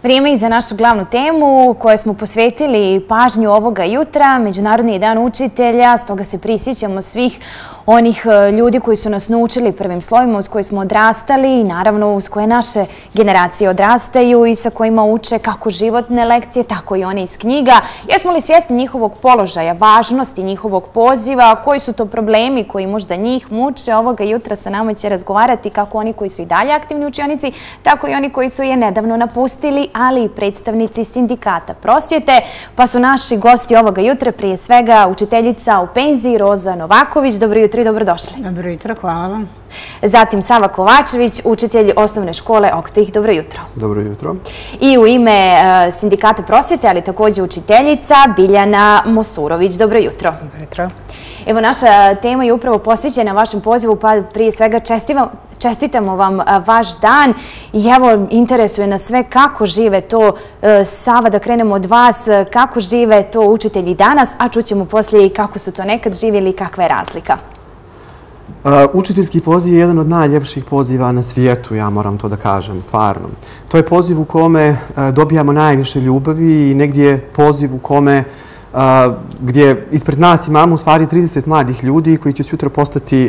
Vrijeme je za našu glavnu temu kojoj smo posvetili pažnju ovoga jutra. Međunarodni je dan učitelja, stoga se prisjećamo svih onih ljudi koji su nas naučili prvim slovima, uz koje smo odrastali i naravno uz koje naše generacije odrastaju i sa kojima uče kako životne lekcije, tako i one iz knjiga. Jesmo li svjesni njihovog položaja, važnosti njihovog poziva, koji su to problemi koji možda njih muče? Ovoga jutra sa nama će razgovarati kako oni koji su i dalje aktivni učionici, tako i oni koji su je nedavno napustili, ali i predstavnici sindikata prosvjete. Pa su naši gosti ovoga jutra prije svega učiteljica u penziji Roza Novaković. Dobro jutro i dobrodošli. Dobro jutro, hvala vam. Zatim Sava Kovačević, učitelj osnovne škole Oktih. Dobro jutro. Dobro jutro. I u ime sindikata prosvjete, ali također učiteljica Biljana Mosurović. Dobro jutro. Dobro jutro. Evo, naša tema je upravo posvećena vašem pozivu, pa prije svega čestitamo vam vaš dan i evo, interesuje nas sve kako žive to, Sava, da krenemo od vas, kako žive to učitelji danas, a čućemo poslije i kako su to nekad živjeli i kakva je razlika. Učiteljski poziv je jedan od najljepših poziva na svijetu, ja moram to da kažem, stvarno. To je poziv u kome dobijamo najviše ljubavi i negdje poziv u kome gdje ispred nas imamo u stvari 30 mladih ljudi koji će sutra postati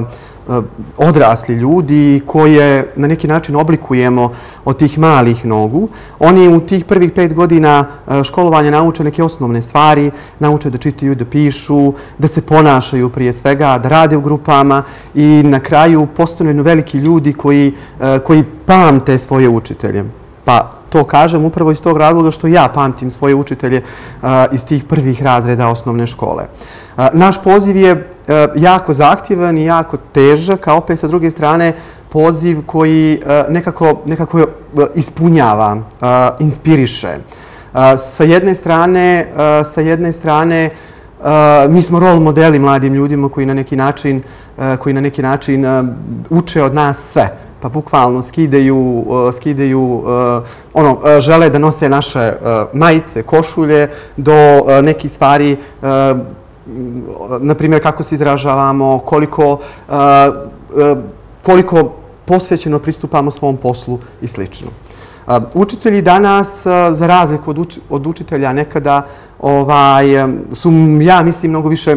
odrasli ljudi koje na neki način oblikujemo od tih malih nogu. Oni u tih prvih 5 godina školovanja nauče neke osnovne stvari, nauče da čitaju, da pišu, da se ponašaju prije svega, da rade u grupama i na kraju postanu veliki ljudi koji pamte svoje učitelje. Pa to kažem upravo iz tog razloga što ja pamtim svoje učitelje iz tih prvih razreda osnovne škole. Naš poziv je jako zahtjevan i jako težak, a opet sa druge strane poziv koji nekako ispunjava, inspiriše. Sa jedne strane mi smo rol modeli mladim ljudima koji na neki način uče od nas sve. Pa bukvalno skidaju, žele da nose naše majice, košulje, do nekih stvari, na primjer kako se izražavamo, koliko posvećeno pristupamo svom poslu i sl. Učitelji danas, za razliku od učitelja nekada, su, ja mislim, mnogo više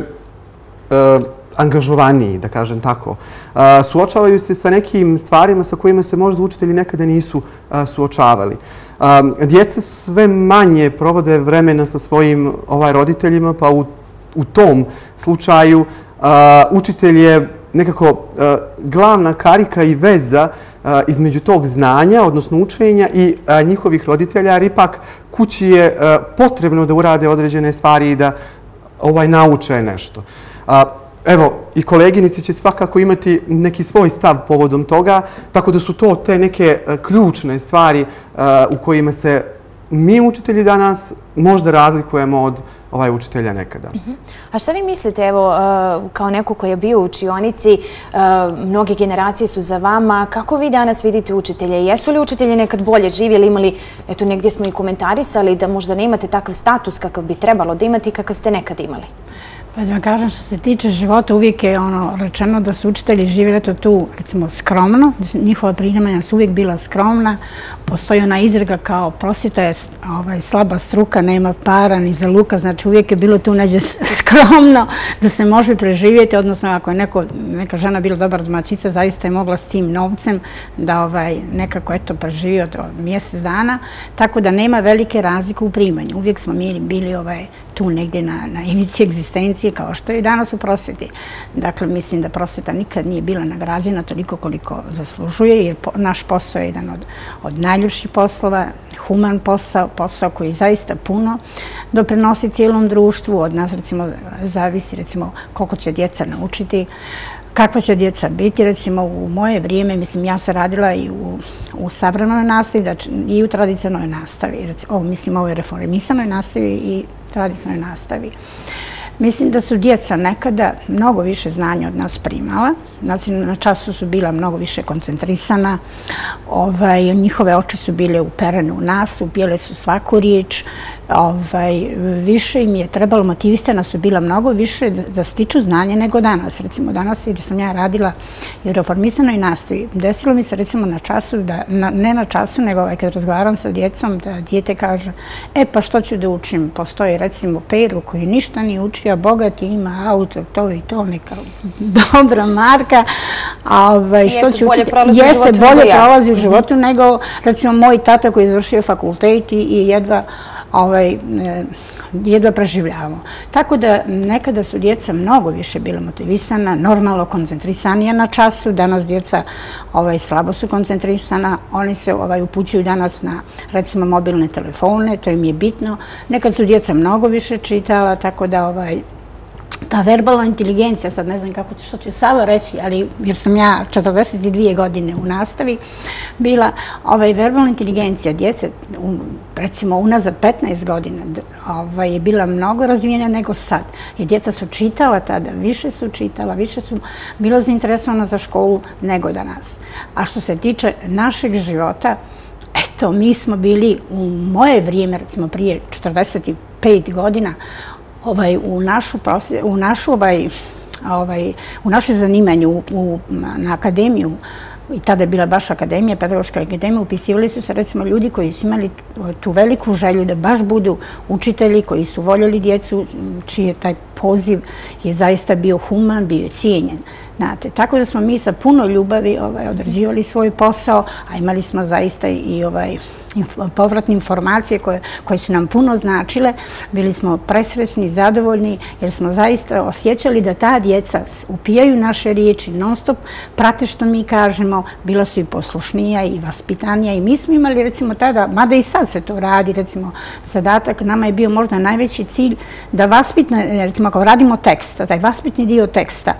angažovaniji, da kažem tako. Suočavaju se sa nekim stvarima sa kojima se možda učitelji nekada nisu suočavali. Djeca sve manje provode vremena sa svojim roditeljima, pa u tom slučaju učitelj je nekako glavna karika i veza između tog znanja, odnosno učenja i njihovih roditelja, jer ipak kući je potrebno da urade određene stvari i da nauče nešto. Evo, i koleginici će svakako imati neki svoj stav povodom toga, tako da su to te neke ključne stvari u kojima se mi učitelji danas možda razlikujemo od učitelja nekada. A šta vi mislite, evo, kao neko koji je bio u učionici, mnoge generacije su za vama, kako vi danas vidite učitelje? Jesu li učitelji nekad bolje živjeli, imali, eto, negdje smo i komentarisali da možda ne imate takav status kakav bi trebalo da imate i kakav ste nekad imali? Pa da vam kažem, što se tiče života, uvijek je rečeno da su učitelji živjeli tu, recimo, skromno. Njihova primanja su uvijek bila skromna. Postoji ona izreka kao prosvjeta je slaba struka, nema para ni za luka. Znači uvijek je bilo tu neđe skromno da se može preživjeti. Odnosno, ako je neka žena bila dobar domaćica, zaista je mogla s tim novcem da nekako preživi od mjesec dana. Tako da nema velike razlike u primanju. Uvijek smo mi bili tu negdje na ivici egzistencije, kao što je i danas u prosvjeti. Dakle, mislim da prosvjeta nikad nije bila nagrađena toliko koliko zaslužuje, jer naš posao je jedan od najljepših poslova, human posao, posao koji zaista puno doprinosi cijelom društvu. Od nas, recimo, zavisi, recimo, koliko će djeca naučiti, kakva će djeca biti. Recimo, u moje vrijeme, mislim, ja sam radila i u savremenoj nastavi i u tradicionalnoj nastavi. Mislim, ovo je reformisanoj nastavi i tradicionalnoj nastavi. Mislim da su djeca nekada mnogo više znanja od nas primala. Znači, na času su bila mnogo više koncentrisana, njihove oči su bile uperene u nas, upijele su svaku riječ, više im je trebalo, motivisana su bila mnogo više da stiču znanje nego danas. Recimo danas, jer sam ja radila i u reformisanoj nastavi, desilo mi se recimo na času, ne na času, nego kad razgovaram sa djecom, da dijete kaže, pa što ću da učim? Postoji recimo Pero koji ništa nije učio, bogat ima auto, to i to, neka dobra marka, što ću učiti? Jeste, bolje prolazi u životu nego recimo moj tata koji je završio fakultet i jedva preživljavamo. Tako da nekada su djeca mnogo više bila motivisana, normalno koncentrisanija na času. Danas djeca slabo su koncentrisana, oni se upućuju danas na recimo mobilne telefone, to im je bitno. Nekad su djeca mnogo više čitala, tako da ta verbalna inteligencija, sad ne znam što će Sava reći, ali jer sam ja 42 godine u nastavi bila, verbalna inteligencija djece, recimo unazad 15 godina, je bila mnogo razvijena nego sad. I djeca su čitala tada, više su čitala, više su bilo zainteresovana za školu nego danas. A što se tiče našeg života, eto, mi smo bili u moje vrijeme, recimo prije 45 godina, u naše zanimanju na akademiju, i tada je bila baš akademija, pedagoška akademija, upisivali su se recimo ljudi koji su imali tu veliku želju da baš budu učitelji, koji su voljeli djecu, čiji je taj poziv je zaista bio human, bio je cijenjen. Tako da smo mi sa puno ljubavi odrađivali svoj posao, a imali smo zaista i povratne informacije koje su nam puno značile. Bili smo presrećni, zadovoljni, jer smo zaista osjećali da ta djeca upijaju naše riječi, non stop prate što mi kažemo, bila su i poslušnija i vaspitanija i mi smo imali recimo tada, mada i sad se to radi, recimo zadatak nama je bio možda najveći cilj da vaspitne, recimo ako radimo tekst, taj vaspitni dio teksta,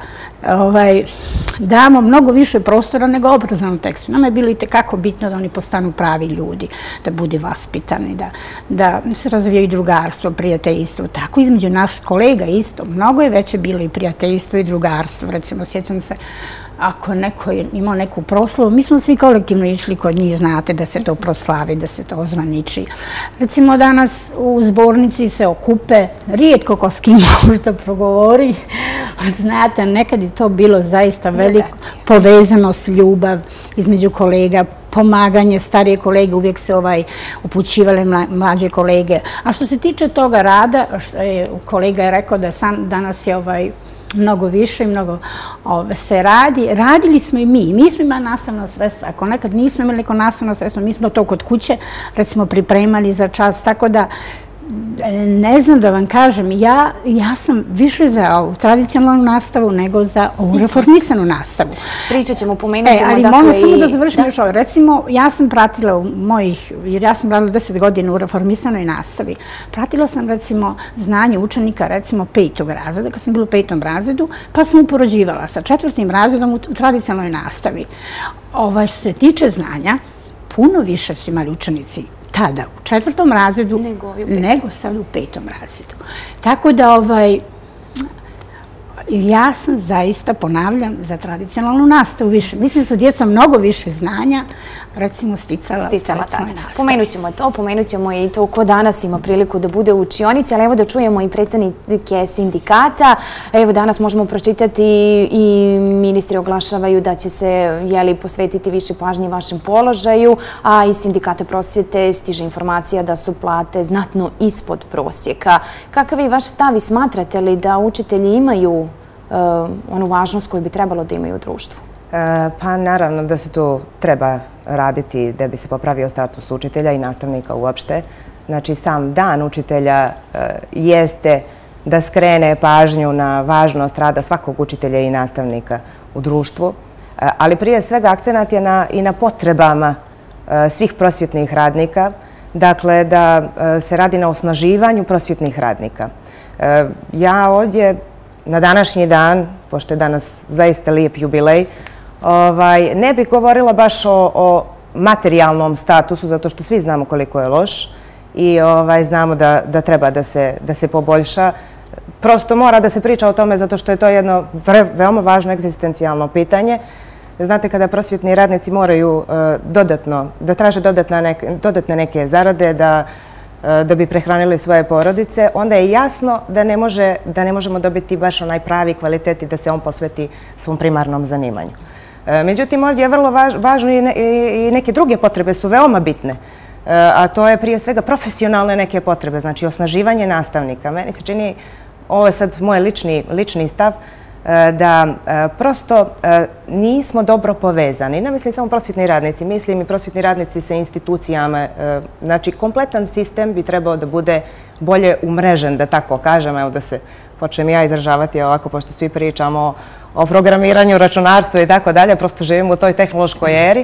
damo mnogo više prostora nego obrazovnom tekstu. Nama je bilo i tekako bitno da oni postanu pravi ljudi, da bude vaspitani, da se razvijaju drugarstvo, prijateljstvo. Tako između nas kolega isto. Mnogo je veće bilo i prijateljstvo i drugarstvo. Recimo, sjećam se, ako neko je imao neku proslavu, mi smo svi kolektivno išli kod njih, znate, da se to proslavi, da se to ozvaniči. Recimo, danas u zbornici se okupe, rijetko ko s kim možda progovori. Znate, nekad je to bilo zaista velika povezanost, ljubav između kolega, pomaganje starije kolege, uvijek se upućivale mlađe kolege. A što se tiče toga rada, kolega je rekao da danas je mnogo više i mnogo se radi. Radili smo i mi. Mi smo imali nastavna sredstva. Ako nekad nismo imali neko nastavno sredstvo, mi smo to kod kuće, recimo, pripremali za čas. Tako da, ne znam da vam kažem, ja sam više za ovu tradicionalnu nastavu nego za ovu reformisanu nastavu. Pričat ćemo, pomenut ćemo. Ali moram samo da završim još ovo. Recimo, ja sam pratila jer ja sam radila 10 godina u reformisanoj nastavi. Pratila sam, recimo, znanje učenika, recimo, 5. razreda, kad sam bila u 5. razredu, pa sam upoređivala sa 4. razredom u tradicionalnoj nastavi. Što se tiče znanja, puno više su imali učenici tada u 4. razredu nego sad u 5. razredu. Tako da ja sam zaista, ponavljam, za tradicionalnu nastavu više. Mislim da su djeca mnogo više znanja, recimo, sticala nastavu. Pomenut ćemo to, pomenut ćemo i to ko danas ima priliku da bude u učionici, ali evo da čujemo i predstavnike sindikata. Evo danas možemo pročitati i ministri oglašavaju da će se posvetiti više pažnje vašem položaju, a iz sindikata prosvjete stiže informacija da su plate znatno ispod prosjeka. Kakav je vaš stav i smatrate li da učitelji imaju onu važnost koju bi trebalo da imaju u društvu? Pa naravno da se to treba raditi da bi se popravio status učitelja i nastavnika uopšte. Znači, sam dan učitelja jeste da skrene pažnju na važnost rada svakog učitelja i nastavnika u društvu, ali prije svega akcenat je i na potrebama svih prosvjetnih radnika, dakle da se radi na osnaživanju prosvjetnih radnika. Ja ovdje na današnji dan, pošto je danas zaista lijep jubilej, ne bih govorila baš o materijalnom statusu, zato što svi znamo koliko je loš i znamo da treba da se poboljša. prosto mora da se priča o tome zato što je to jedno veoma važno egzistencijalno pitanje. Znate, kada prosvjetni radnici moraju da traže dodatne neke zarade, da bi prehranili svoje porodice, onda je jasno da ne možemo dobiti baš onaj pravi kvalitet i da se on posveti svom primarnom zanimanju. Međutim, ovdje je vrlo važno i neke druge potrebe su veoma bitne, a to je prije svega profesionalne neke potrebe, znači osnaživanje nastavnika. Meni se čini, ovo je sad moj lični stav, da prosto nismo dobro povezani. Ne mislim samo prosvjetni radnici, mislim i prosvjetni radnici sa institucijama. Znači, kompletan sistem bi trebao da bude bolje umrežen, da tako kažem, evo da se počnem ja izražavati ovako, pošto svi pričamo o programiranju, računarstvu i tako dalje, prosto živimo u toj tehnološkoj eri.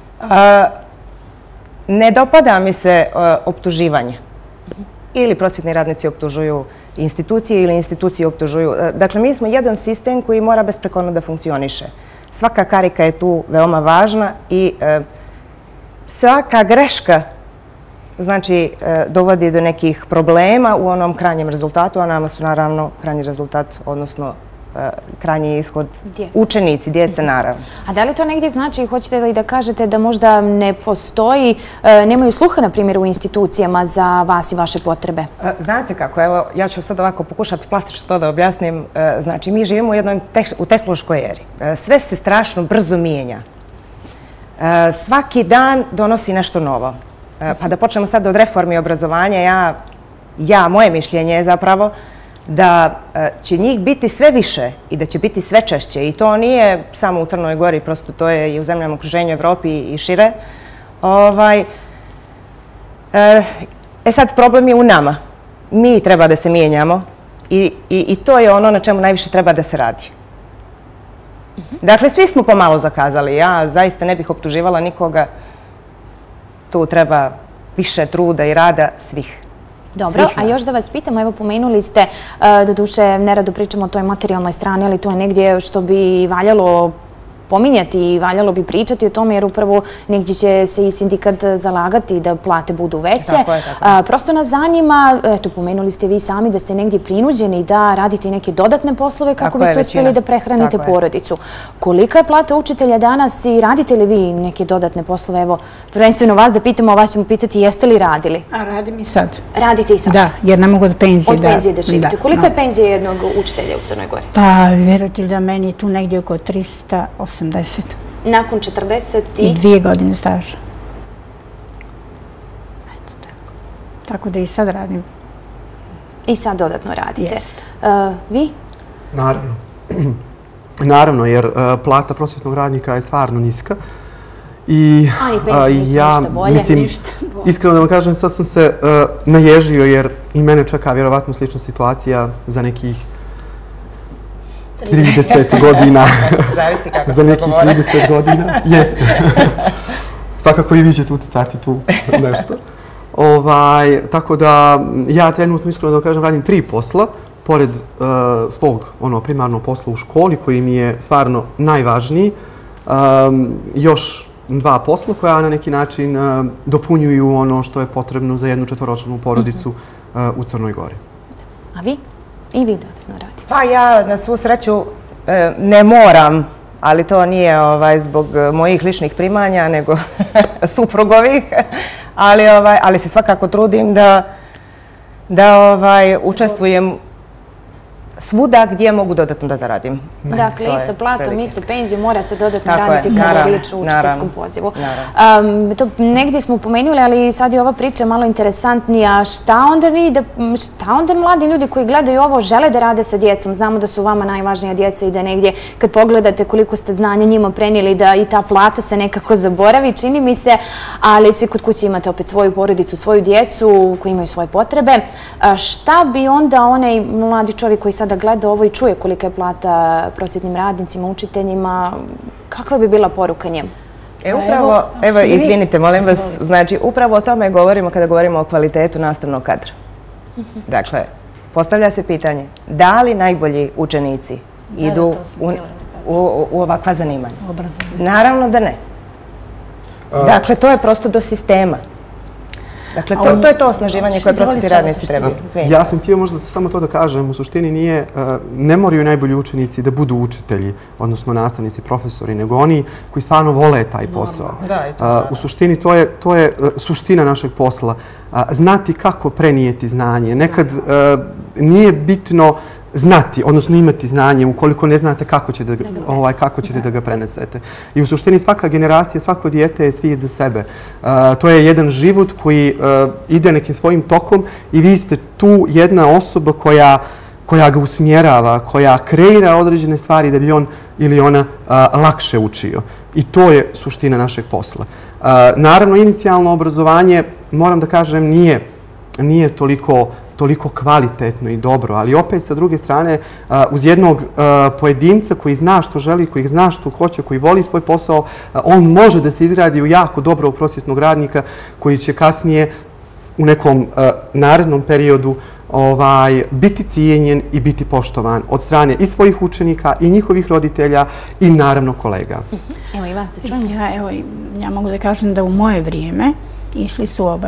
Ne dopada mi se optuživanje. Ili prosvjetni radnici optužuju institucije ili institucije optužuju. Dakle, mi smo jedan sistem koji mora besprekorno da funkcioniše. Svaka karika je tu veoma važna i svaka greška znači dovodi do nekih problema u onom krajnjem rezultatu, a nama su naravno krajnji rezultat, odnosno krajnji ishod učenici, djece naravno. A da li to negdje znači, hoćete li da kažete da možda ne postoji, nemaju sluha, na primjer, u institucijama za vas i vaše potrebe? Znate kako, evo, ja ću sad ovako pokušati plastično to da objasnim. Znači, mi živimo u tehnološkoj eri. Sve se strašno brzo mijenja. Svaki dan donosi nešto novo. Pa da počnemo sad od reformi obrazovanja, moje mišljenje je zapravo da će njih biti sve više i da će biti sve češće. I to nije samo u Crnoj Gori, prosto to je i u zemljama okruženju, Evropi i šire. Sad problem je u nama. Mi treba da se mijenjamo i to je ono na čemu najviše treba da se radi. Dakle, svi smo pomalo zakazali. Ja zaista ne bih optuživala nikoga. Tu treba više truda i rada svih. Dobro, a još da vas pitam, evo pomenuli ste, doduše nerado pričamo o toj materijalnoj strani, ali to je negdje što bi valjalo pominjati i valjalo bi pričati o tome, jer upravo negdje će se i sindikat zalagati da plate budu veće. Prosto nas zanima, eto, pomenuli ste vi sami da ste negdje prinuđeni da radite i neke dodatne poslove kako biste uspjeli da prehranite porodicu. Kolika je plata učitelja danas i radite li vi neke dodatne poslove? Evo, prvenstveno vas da pitamo, a vas ćemo pitati jeste li radili? A radim i sad. Radite i sad? Da, jer ne mogu od penzije da... Od penzije da živite. Koliko je penzija jednog učitelja u Crnoj Gori? Pa, vjerujte li da meni je tu negdje oko 380. Nakon 40 i 2 godine staža. Tako da i sad radim. I sad dodatno radite. Jeste. Vi? Naravno. Naravno, jer plata prosvjetnog radnika je stvarno niska. I penzije nisu ništa bolje. Iskreno da vam kažem, sad sam se naježio jer i mene čeka vjerovatno slična situacija za nekih 30 godina. Zavisi kako za nekih 30 godina. Jeste. Svakako i vi ćete utjecati tu nešto. Tako da ja trenutno, iskreno da kažem, radim 3 posla. Pored svog primarnog posla u školi, koji mi je stvarno najvažniji, još 2 posla koja na neki način dopunjuju ono što je potrebno za jednu 4-članu porodicu u Crnoj Gori. A vi? I vi dodatno radite? Pa ja na svu sreću ne moram, ali to nije zbog mojih ličnih primanja, nego suprugovih, ali se svakako trudim da učestvujem svuda gdje mogu dodatno da zaradim. Dakle, i sa platom, i sa penzijom mora se dodatno raditi kao riječ u učiteljskom pozivu. Negdje smo pomenuli, ali sad je ova priča malo interesantnija. Šta onda mladi ljudi koji gledaju ovo žele da rade sa djecom? Znamo da su vama najvažnija djeca i da negdje kad pogledate koliko ste znanja njima prenijeli da i ta plata se nekako zaboravi, čini mi se, ali svi kod kuće imate opet svoju porodicu, svoju djecu koji imaju svoje potrebe. Šta bi onda onaj mladi čovjek koji sada gleda ovo i čuje kolika je plata prosvjetnim radnicima, učiteljima, kakva bi bila poruka njemu? Evo, izvinite, molim vas, znači upravo o tome govorimo kada govorimo o kvalitetu nastavnog kadra. Dakle, postavlja se pitanje, da li najbolji učenici idu u ovakva zanimanja? Naravno da ne. Dakle, to je prosto do sistema. Dakle, to je to osnaživanje koje prosvetni radnici trebaju. Ja sam htio možda samo to da kažem, u suštini ne moraju najbolji učenici da budu učitelji, odnosno nastavnici, profesori, nego oni koji stvarno vole taj posao. U suštini to je suština našeg posla. Znati kako prenijeti znanje. Nekad nije bitno znati, odnosno imati znanje, ukoliko ne znate kako ćete da ga prenesete. I u suštini svaka generacija, svako dijete je svijet za sebe. To je jedan život koji ide nekim svojim tokom i vi ste tu jedna osoba koja ga usmjerava, koja kreira određene stvari da bi on ili ona lakše učio. I to je suština našeg posla. Naravno, inicijalno obrazovanje, moram da kažem, nije toliko kvalitetno i dobro, ali opet sa druge strane uz jednog pojedinca koji zna što želi, koji zna što hoće, koji voli svoj posao, on može da se izradi u jako dobrog prosvjetnog radnika koji će kasnije u nekom narednom periodu biti cijenjen i biti poštovan od strane i svojih učenika i njihovih roditelja i naravno kolega. Evo i vas da čujem. Ja mogu da kažem da u moje vrijeme išli su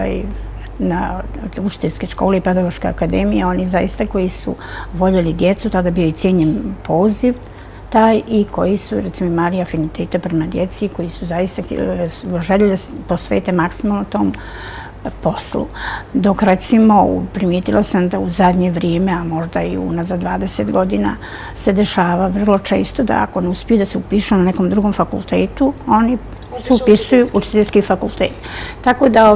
na učiteljske škole i pedagoške akademije, oni zaista koji su voljeli djecu, tada bio i cijenjen poziv taj i koji su, recimo, imali afiniteta prema djeci, koji su zaista željeli da posvete maksimalno tom poslu. Dok, recimo, primijetila sam da u zadnje vrijeme, a možda i unazad 20 godina, se dešava vrlo često da ako ne uspiju da se upišu na nekom drugom fakultetu, oni se upisuju učiteljski fakultet. Tako da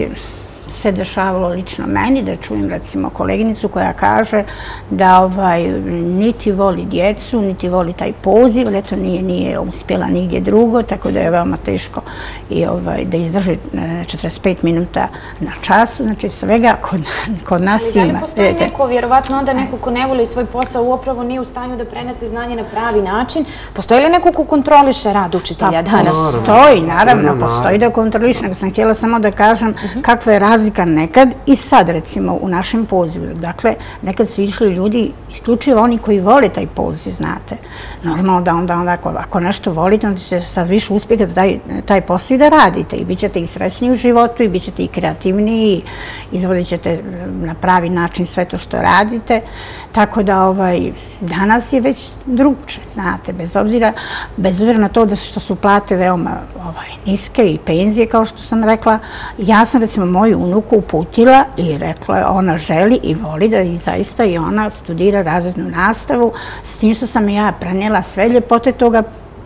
se dešavalo lično meni, da čujem recimo koleginicu koja kaže da niti voli djecu, niti voli taj poziv, ali eto nije uspjela nigdje drugo, tako da je veoma teško da izdrži 45 minuta na času, znači svega kod nas ima. Ali da li postoji neko, vjerovatno onda neko ko ne voli svoj posao, upravo nije u stanju da prenese znanje na pravi način? Postoji li neko ko kontroliše rad učitelja danas? Postoji, naravno, postoji da kontroliše, nego sam htjela samo da kažem kakva je razlika nekad i sad, recimo, u našem pozivu. Dakle, nekad su išli ljudi, isključivo oni koji vole taj poziv, znate. Normalno da onda ako nešto volite, onda ćete sad više uspjeha da taj posao i da radite. I bit ćete i srećniji u životu, i bit ćete i kreativniji, i izvodit ćete na pravi način sve to što radite. Tako da danas je već drugče, znate, bez obzira na to da što su plate veoma niske i penzije, kao što sam rekla. Ja sam, recimo, moju unuku uputila i rekla ona želi i voli da i zaista i ona studira razrednu nastavu, s tim što sam ja prenijela sve ljepote toga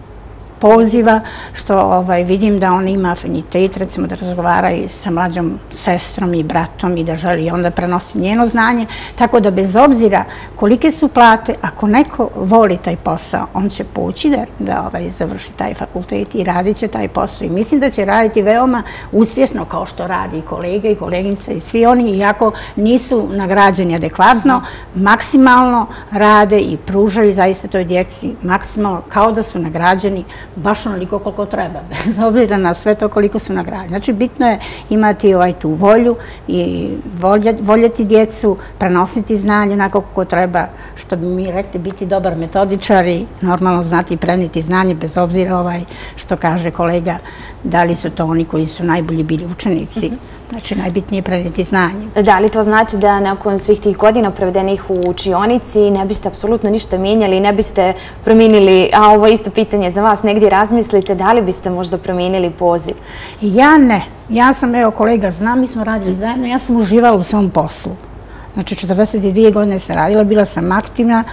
poziva, što vidim da on ima afinitet, recimo da razgovara i sa mlađom sestrom i bratom i da želi onda prenositi njeno znanje. Tako da bez obzira kolike su plate, ako neko voli taj posao, on će poći da završi taj fakultet i radit će taj posao. I mislim da će raditi veoma uspješno kao što radi i kolege i koleginice i svi oni, iako nisu nagrađeni adekvatno, maksimalno rade i pružaju zaista toj djeci maksimalno kao da su nagrađeni baš onoliko koliko treba, bez obzira na sve to koliko su nagrađeni. Znači, bitno je imati tu volju i voljeti djecu, prenositi znanje onako kako treba, što bi mi rekli, biti dobar metodičar i normalno znati prenijeti znanje, bez obzira što kaže kolega, da li su to oni koji su najbolji bili učenici. Znači, najbitnije je prenijeti znanje. Da li to znači da nakon svih tih godina provedenih u učionici ne biste apsolutno ništa mijenjali, ne biste promijenili, a ovo je isto pitanje za vas, negdje razmislite, da li biste možda promijenili poziv? Ja ne. Ja sam, evo kolega zna, mi smo radili zajedno, ja sam uživala u svom poslu. Znači, 42 godine sam radila, bila sam aktivna,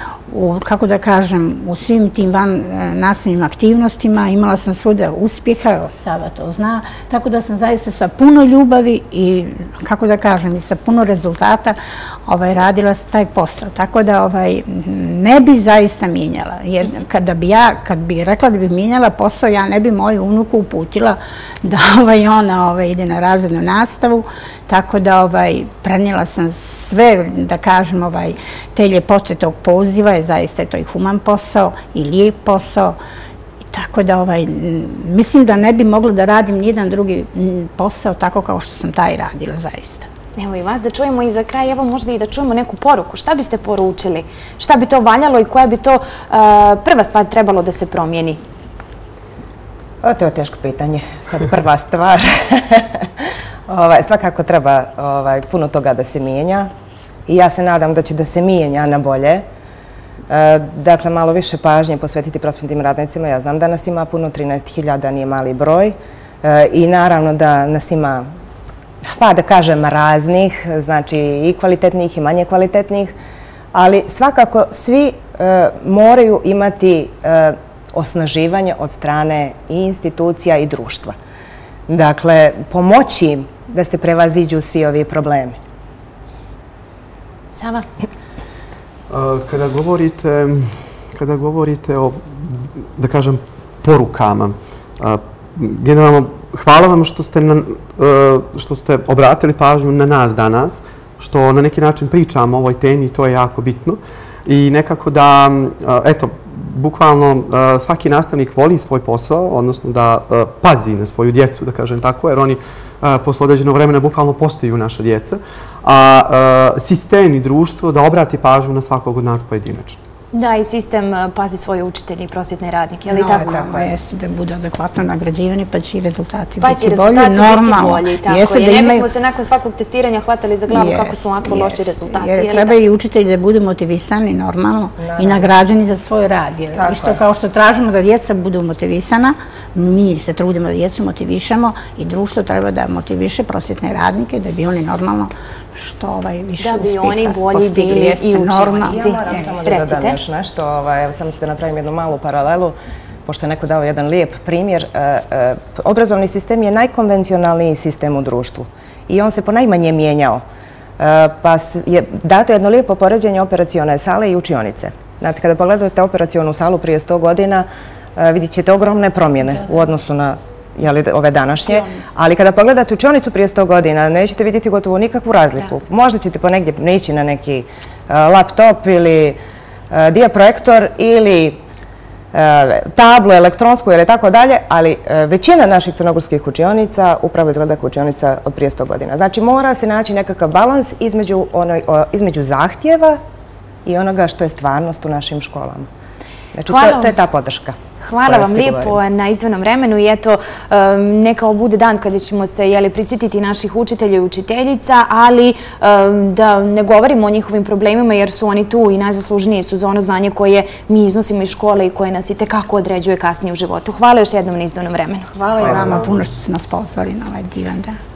kako da kažem, u svim tim nastavnim aktivnostima, imala sam svuda uspjeha, Sava to zna, tako da sam zaista sa puno ljubavi i, kako da kažem, i sa puno rezultata radila taj posao. Tako da ne bi zaista mijenjala, jer kad bi rekla da bi mijenjala posao, ja ne bi moju unuku uputila da ona ide na razrednu nastavu, tako da prenijela sam sve, da kažem, te ljepote tog poziva, je zaista to i human posao i lijep posao. Tako da mislim da ne bi mogla da radim nijedan drugi posao tako kao što sam taj radila, zaista. Evo i vas da čujemo i za kraj, evo možda i da čujemo neku poruku. Šta biste poručili? Šta bi to valjalo i koja bi to prva stvar trebalo da se promijeni? To je teško pitanje. Sad prva stvar. Svakako treba puno toga da se mijenja i ja se nadam da će da se mijenja na bolje. Dakle, malo više pažnje posvetiti prosvetnim radnicima. Ja znam da nas ima puno, 13.000 nije mali broj i naravno da nas ima, pa da kažem, raznih, znači i kvalitetnih i manje kvalitetnih, ali svakako svi moraju imati osnaživanje od strane i institucija i društva. Dakle, pomoći im da se prevaziđu svi ovi problemi. Sava? Kada govorite o, da kažem, porukama, generalno, hvala vam što ste obratili pažnju na nas danas, što na neki način pričamo o ovoj temi i to je jako bitno. I nekako da, eto, bukvalno svaki nastavnik voli svoj posao, odnosno da pazi na svoju djecu, da kažem tako, jer oni posle određenog vremena bukvalno postaju naša djeca, a sistem i društvo da obrati pažnju na svakog od nas pojedinačno. Da, i sistem pazi svoje učitelje i prosvjetne radnike, ali tako? Tako jeste, da budu adekvatno nagrađivani, pa će i rezultati biti bolji. Pa će rezultati biti bolji, tako je. Ne bismo se nakon svakog testiranja hvatali za glavu kako su ovako loši rezultati. Jer treba i učitelji da budu motivisani normalno i nagrađeni za svoj rad. Isto kao što tražimo da djeca budu motivisana, mi se trudimo da djecu motivišemo i društvo treba da motiviše prosvjetne radnike da bi oni normalno što više uspjeha postigli. I učenici. Ja moram samo da dodam još nešto. Samo ću da napravim jednu malu paralelu, pošto je neko dao jedan lijep primjer. Obrazovni sistem je najkonvencionalniji sistem u društvu i on se ponajmanje mijenjao. Pa je dato jedno lijepo poređenje operacione sale i učionice. Znate, kada pogledate operacionu salu prije 100 godina, vidjet ćete ogromne promjene u odnosu na ove današnje, ali kada pogledate učionicu prije 100 godina, nećete vidjeti gotovo nikakvu razliku. Možda ćete ponegdje ići na neki laptop ili dijaprojektor ili tablu elektronsku ili tako dalje, ali većina naših crnogorskih učionica upravo izgleda kao učionica od prije 100 godina. Znači, mora se naći nekakav balans između zahtjeva i onoga što je stvarnost u našim školama. Znači, to je ta podrška. Hvala vam lijepo na izdvojenom vremenu i eto, neka ovo bude dan kada ćemo se prisjetiti naših učitelja i učiteljica, ali da ne govorimo o njihovim problemima jer su oni tu i najzaslužniji su za ono znanje koje mi iznosimo iz škole i koje nas i tekako određuje kasnije u životu. Hvala još jednom na izdvojenom vremenu. Hvala i vama puno što ste nas pozvali na ovaj divan dan.